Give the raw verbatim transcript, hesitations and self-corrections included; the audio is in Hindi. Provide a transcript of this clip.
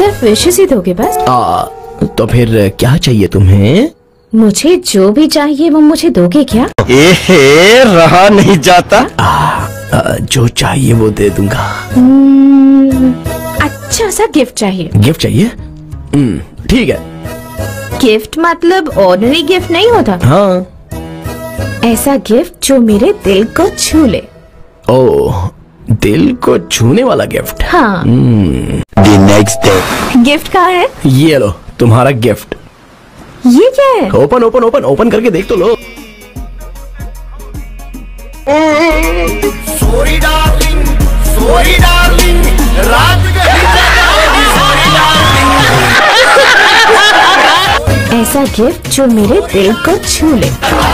सिर्फ विशेष ही दोगे बस? आ, तो फिर क्या चाहिए तुम्हें? मुझे जो भी चाहिए वो मुझे दोगे क्या? एहे, रहा नहीं जाता। आ, आ, जो चाहिए वो दे दूंगा। hmm, अच्छा सा गिफ्ट चाहिए। गिफ्ट चाहिए? हम्म, ठीक है। गिफ्ट मतलब ऑर्डिनरी गिफ्ट नहीं होता? हाँ। ऐसा गिफ्ट जो मेरे दिल को छू ले। ओह, दिल को छूने वाला गिफ्ट। हाँ। The next day. गिफ्ट कहाँ है? ये लो तुम्हारा गिफ्ट। ये क्या है? ओपन ओपन ओपन ओपन करके देख तो लो। Sorry darling, sorry darling, रात गई sorry darling। ऐसा गिफ्ट जो मेरे दिल को छू ले।